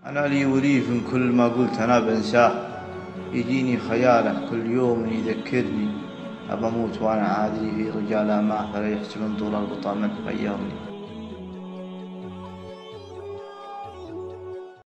أنا لي وريف كل ما قلت أنا بنساه، يجيني خياله كل يوم يذكرني، أبى أموت وأنا عادلي في رجال ما، فلا يحسبن طول القطا من غيرني.